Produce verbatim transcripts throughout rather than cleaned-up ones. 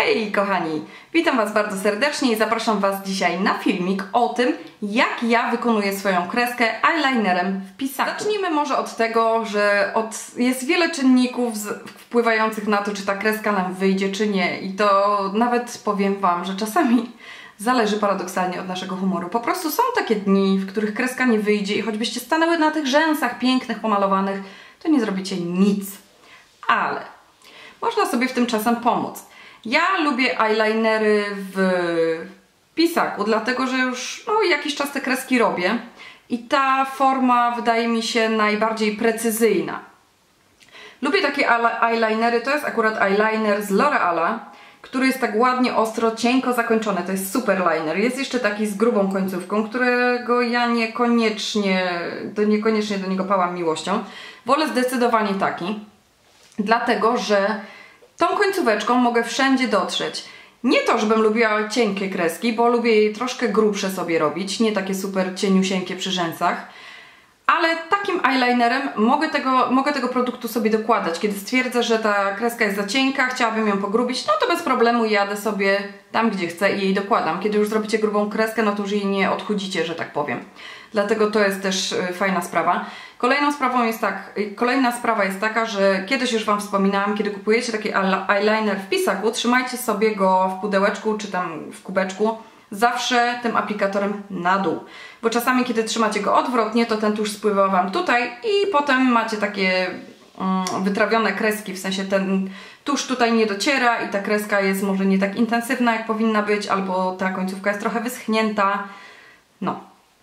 Hej kochani! Witam Was bardzo serdecznie i zapraszam Was dzisiaj na filmik o tym, jak ja wykonuję swoją kreskę eyelinerem w pisaku. Zacznijmy może od tego, że od, jest wiele czynników z, wpływających na to, czy ta kreska nam wyjdzie, czy nie. I to nawet powiem Wam, że czasami zależy paradoksalnie od naszego humoru. Po prostu są takie dni, w których kreska nie wyjdzie i choćbyście stanęły na tych rzęsach pięknych, pomalowanych, to nie zrobicie nic. Ale można sobie w tym czasem pomóc. Ja lubię eyelinery w pisaku, dlatego że już no, jakiś czas te kreski robię i ta forma wydaje mi się najbardziej precyzyjna. Lubię takie eyelinery, to jest akurat eyeliner z L'Oreala, który jest tak ładnie, ostro, cienko zakończony. To jest super liner. Jest jeszcze taki z grubą końcówką, którego ja niekoniecznie, to niekoniecznie do niego pałam miłością. Wolę zdecydowanie taki, dlatego że tą końcóweczką mogę wszędzie dotrzeć. Nie to, żebym lubiła cienkie kreski, bo lubię je troszkę grubsze sobie robić, nie takie super cieniusieńkie przy rzęsach. Ale takim eyelinerem mogę tego, mogę tego produktu sobie dokładać. Kiedy stwierdzę, że ta kreska jest za cienka, chciałabym ją pogrubić, no to bez problemu jadę sobie tam, gdzie chcę i jej dokładam. Kiedy już zrobicie grubą kreskę, no to już jej nie odchudzicie, że tak powiem. Dlatego to jest też fajna sprawa. Kolejną sprawą jest tak, kolejna sprawa jest taka, że kiedyś już Wam wspominałam, kiedy kupujecie taki eyeliner w pisaku, trzymajcie sobie go w pudełeczku czy tam w kubeczku zawsze tym aplikatorem na dół. Bo czasami, kiedy trzymacie go odwrotnie, to ten tusz spływa Wam tutaj i potem macie takie mm, wytrawione kreski, w sensie ten tusz tutaj nie dociera i ta kreska jest może nie tak intensywna, jak powinna być, albo ta końcówka jest trochę wyschnięta. No.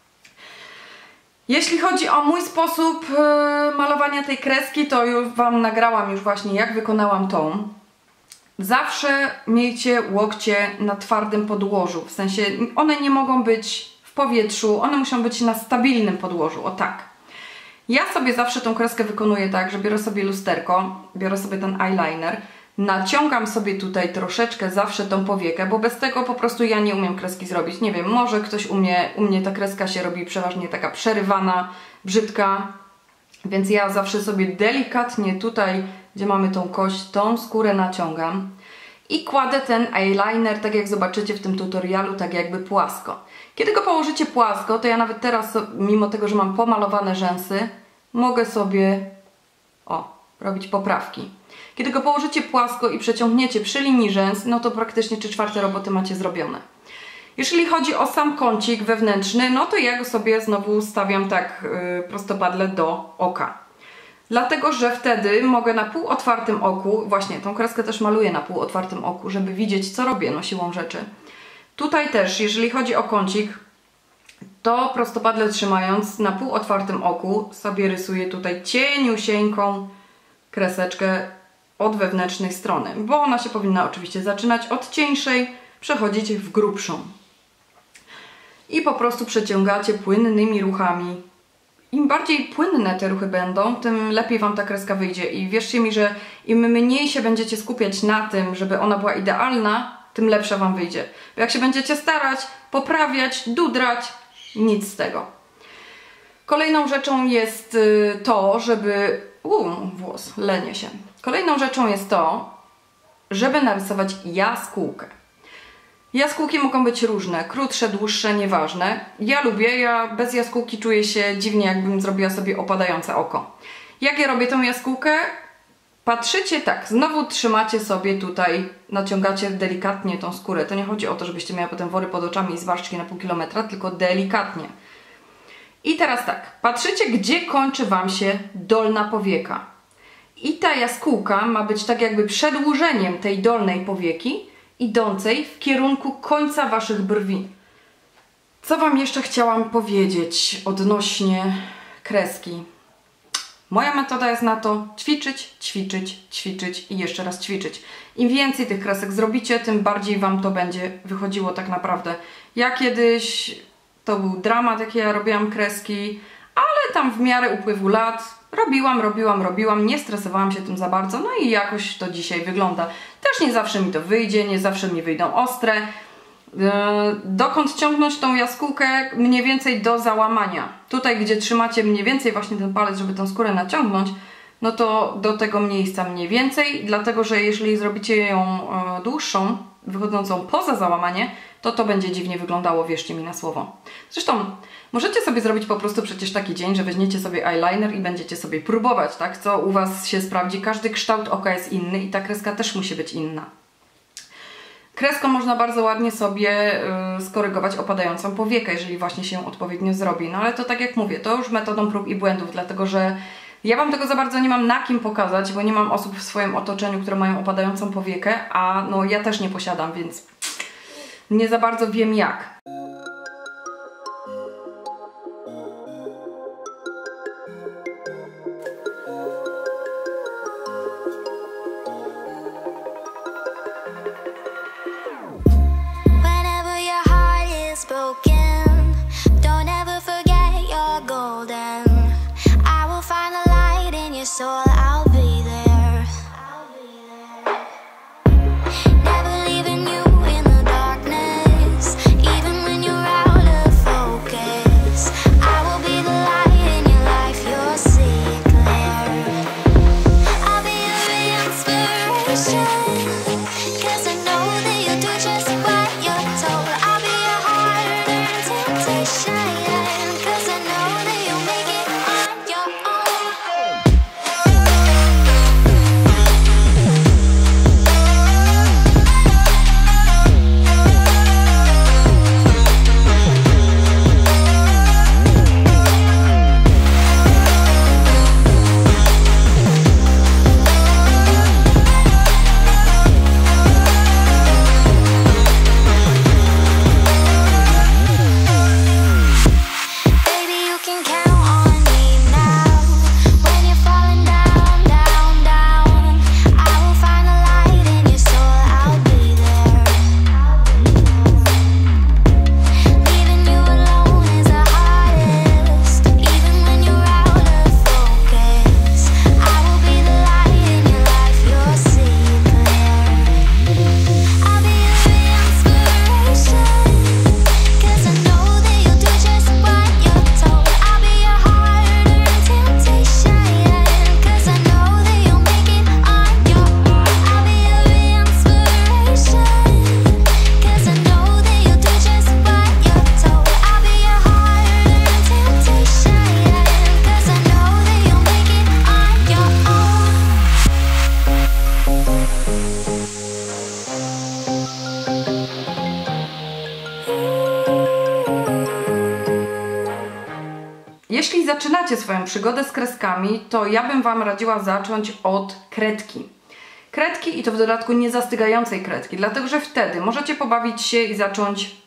Jeśli chodzi o mój sposób yy, malowania tej kreski, to już Wam nagrałam już właśnie, jak wykonałam tą. Zawsze miejcie łokcie na twardym podłożu, w sensie one nie mogą być w powietrzu, one muszą być na stabilnym podłożu, o tak. Ja sobie zawsze tą kreskę wykonuję tak, że biorę sobie lusterko, biorę sobie ten eyeliner, naciągam sobie tutaj troszeczkę zawsze tą powiekę, bo bez tego po prostu ja nie umiem kreski zrobić. Nie wiem, może ktoś umie, u mnie ta kreska się robi przeważnie taka przerywana, brzydka, więc ja zawsze sobie delikatnie tutaj, gdzie mamy tą kość, tą skórę naciągam i kładę ten eyeliner, tak jak zobaczycie w tym tutorialu, tak jakby płasko. Kiedy go położycie płasko, to ja nawet teraz, mimo tego, że mam pomalowane rzęsy, mogę sobie, o, robić poprawki. Kiedy go położycie płasko i przeciągniecie przy linii rzęs, no to praktycznie trzy czwarte roboty macie zrobione. Jeżeli chodzi o sam kącik wewnętrzny, no to ja go sobie znowu stawiam tak yy, prostopadle do oka. Dlatego, że wtedy mogę na półotwartym oku, właśnie tą kreskę też maluję na półotwartym oku, żeby widzieć, co robię, no siłą rzeczy. Tutaj też, jeżeli chodzi o kącik, to prostopadle trzymając na półotwartym oku sobie rysuję tutaj cieniusieńką kreseczkę od wewnętrznej strony, bo ona się powinna oczywiście zaczynać od cieńszej, przechodzić w grubszą. I po prostu przeciągacie płynnymi ruchami. Im bardziej płynne te ruchy będą, tym lepiej Wam ta kreska wyjdzie. I wierzcie mi, że im mniej się będziecie skupiać na tym, żeby ona była idealna, tym lepsza Wam wyjdzie. Bo jak się będziecie starać, poprawiać, dudrać, nic z tego. Kolejną rzeczą jest to, żeby... Uuu, włos, lenię się. Kolejną rzeczą jest to, żeby narysować jaskółkę. Jaskółki mogą być różne, krótsze, dłuższe, nieważne. Ja lubię, ja bez jaskółki czuję się dziwnie, jakbym zrobiła sobie opadające oko. Jak ja robię tą jaskółkę? Patrzycie tak, znowu trzymacie sobie tutaj, naciągacie delikatnie tą skórę. To nie chodzi o to, żebyście miały potem wory pod oczami i zmarszczki na pół kilometra, tylko delikatnie. I teraz tak, patrzycie, gdzie kończy Wam się dolna powieka. I ta jaskółka ma być tak jakby przedłużeniem tej dolnej powieki, idącej w kierunku końca Waszych brwi. Co Wam jeszcze chciałam powiedzieć odnośnie kreski? Moja metoda jest na to ćwiczyć, ćwiczyć, ćwiczyć i jeszcze raz ćwiczyć. Im więcej tych kresek zrobicie, tym bardziej Wam to będzie wychodziło tak naprawdę. Ja kiedyś, to był dramat, jak ja robiłam kreski, ale tam w miarę upływu lat robiłam, robiłam, robiłam, nie stresowałam się tym za bardzo, no i jakoś to dzisiaj wygląda. Też nie zawsze mi to wyjdzie, nie zawsze mi wyjdą ostre. Dokąd ciągnąć tą jaskółkę? Mniej więcej do załamania. Tutaj, gdzie trzymacie mniej więcej właśnie ten palec, żeby tą skórę naciągnąć, no to do tego miejsca mniej więcej, dlatego że jeżeli zrobicie ją dłuższą, wychodzącą poza załamanie, to to będzie dziwnie wyglądało, wierzcie mi na słowo. Zresztą możecie sobie zrobić po prostu przecież taki dzień, że weźmiecie sobie eyeliner i będziecie sobie próbować, tak? Co u Was się sprawdzi. Każdy kształt oka jest inny i ta kreska też musi być inna. Kreską można bardzo ładnie sobie yy, skorygować opadającą powiekę, jeżeli właśnie się odpowiednio zrobi. No ale to tak jak mówię, to już metodą prób i błędów, dlatego że ja Wam tego za bardzo nie mam na kim pokazać, bo nie mam osób w swoim otoczeniu, które mają opadającą powiekę, a no ja też nie posiadam, więc nie za bardzo wiem jak. Jeśli zaczynacie swoją przygodę z kreskami, to ja bym Wam radziła zacząć od kredki. Kredki i to w dodatku niezastygającej kredki, dlatego że wtedy możecie pobawić się i zacząć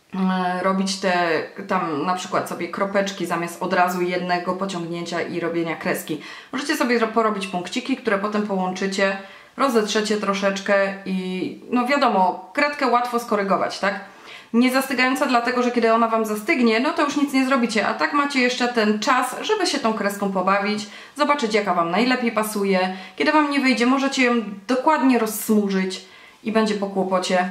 e, robić te tam na przykład sobie kropeczki zamiast od razu jednego pociągnięcia i robienia kreski. Możecie sobie porobić punkciki, które potem połączycie, rozetrzecie troszeczkę i no wiadomo, kredkę łatwo skorygować, tak? Niezastygająca dlatego, że kiedy ona Wam zastygnie, no to już nic nie zrobicie, a tak macie jeszcze ten czas, żeby się tą kreską pobawić, zobaczyć jaka Wam najlepiej pasuje. Kiedy Wam nie wyjdzie, możecie ją dokładnie rozsmużyć i będzie po kłopocie.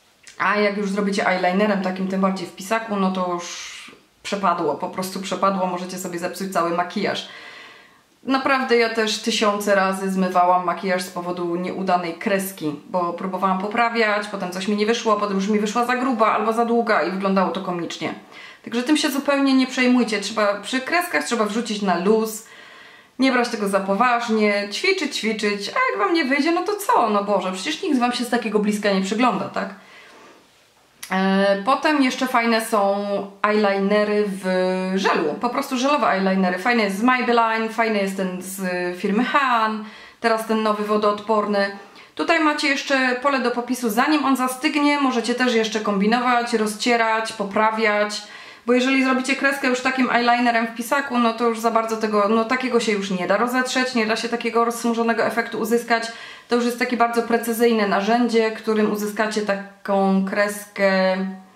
A jak już zrobicie eyelinerem, takim tym bardziej w pisaku, no to już przepadło, po prostu przepadło, możecie sobie zepsuć cały makijaż. Naprawdę ja też tysiące razy zmywałam makijaż z powodu nieudanej kreski, bo próbowałam poprawiać, potem coś mi nie wyszło, potem już mi wyszła za gruba albo za długa i wyglądało to komicznie. Także tym się zupełnie nie przejmujcie, trzeba, przy kreskach trzeba wrzucić na luz, nie brać tego za poważnie, ćwiczyć, ćwiczyć, a jak Wam nie wyjdzie, no to co? No Boże, przecież nikt Wam się z takiego bliska nie przygląda, tak? Potem jeszcze fajne są eyelinery w żelu, po prostu żelowe eyelinery. Fajny jest z Maybelline, fajny jest ten z firmy Han, teraz ten nowy wodoodporny. Tutaj macie jeszcze pole do popisu, zanim on zastygnie, możecie też jeszcze kombinować, rozcierać, poprawiać, bo jeżeli zrobicie kreskę już takim eyelinerem w pisaku, no to już za bardzo tego, no takiego się już nie da rozetrzeć, nie da się takiego rozsmużonego efektu uzyskać. To już jest takie bardzo precyzyjne narzędzie, którym uzyskacie taką kreskę,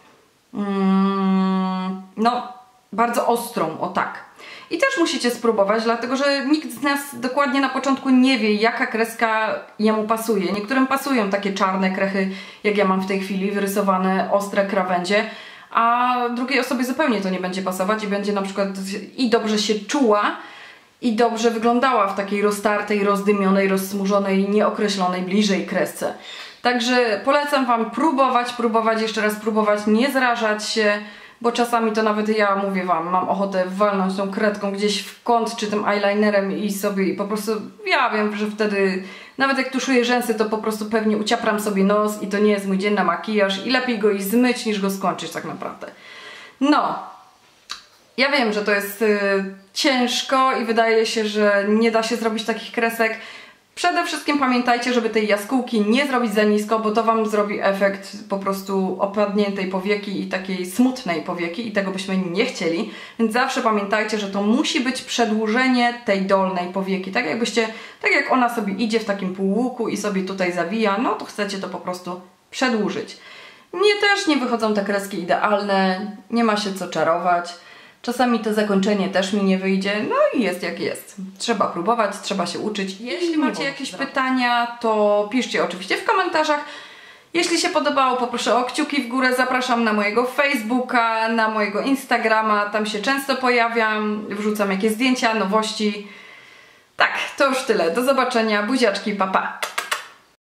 mm, no, bardzo ostrą, o tak. I też musicie spróbować, dlatego że nikt z nas dokładnie na początku nie wie, jaka kreska jemu pasuje. Niektórym pasują takie czarne krechy, jak ja mam w tej chwili, wyrysowane ostre krawędzie, a drugiej osobie zupełnie to nie będzie pasować i będzie na przykład i dobrze się czuła, i dobrze wyglądała w takiej roztartej, rozdymionej, rozsmużonej, nieokreślonej bliżej kresce. Także polecam Wam próbować, próbować, jeszcze raz próbować, nie zrażać się, bo czasami to nawet ja, mówię Wam, mam ochotę walnąć tą kredką gdzieś w kąt, czy tym eyelinerem i sobie i po prostu, ja wiem, że wtedy nawet jak tuszuję rzęsy, to po prostu pewnie uciapram sobie nos i to nie jest mój dzień na makijaż i lepiej go i zmyć, niż go skończyć tak naprawdę. No, ja wiem, że to jest y, ciężko i wydaje się, że nie da się zrobić takich kresek. Przede wszystkim pamiętajcie, żeby tej jaskółki nie zrobić za nisko, bo to Wam zrobi efekt po prostu opadniętej powieki i takiej smutnej powieki i tego byśmy nie chcieli. Więc zawsze pamiętajcie, że to musi być przedłużenie tej dolnej powieki. Tak jakbyście, tak jak ona sobie idzie w takim półłuku i sobie tutaj zawija, no to chcecie to po prostu przedłużyć. Mnie też nie wychodzą te kreski idealne, nie ma się co czarować. Czasami to zakończenie też mi nie wyjdzie, no i jest jak jest. Trzeba próbować, trzeba się uczyć. Jeśli macie jakieś pytania, to piszcie oczywiście w komentarzach. Jeśli się podobało, poproszę o kciuki w górę. Zapraszam na mojego Facebooka, na mojego Instagrama. Tam się często pojawiam, wrzucam jakieś zdjęcia, nowości. Tak, to już tyle. Do zobaczenia. Buziaczki, pa pa!